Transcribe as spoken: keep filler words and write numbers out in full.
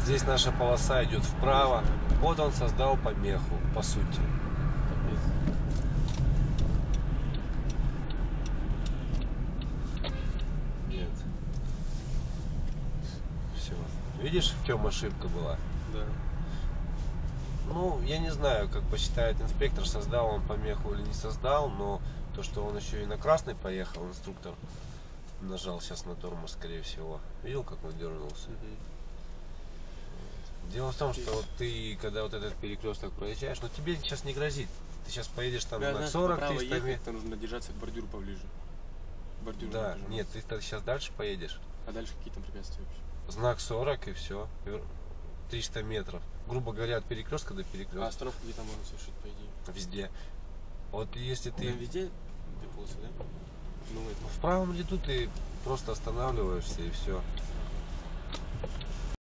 Здесь наша полоса идет вправо. Вот он создал помеху, по сути. Нет. Все. Видишь, в чем ошибка была? Да. Ну, я не знаю, как посчитает инспектор, создал он помеху или не создал, но то, что он еще и на красный поехал, инструктор нажал сейчас на тормоз, скорее всего. Видел, как он дернулся? Угу. Дело в том, что вот ты, когда вот этот перекресток проезжаешь, но тебе сейчас не грозит. Ты сейчас поедешь там Я, на знаешь, сорок направо триста ехать, метров. то нужно держаться к бордюру поближе. Бордюр Да, держу. нет, ты сейчас дальше поедешь. А дальше какие там препятствия вообще? Знак сорок и все. триста метров. Грубо говоря, от перекрестка до перекрестка. А остановку где там можно совершить, по идее? Везде. Вот если ты... Прям везде две полосы, да? Ну, это... В правом ряду ты просто останавливаешься и все.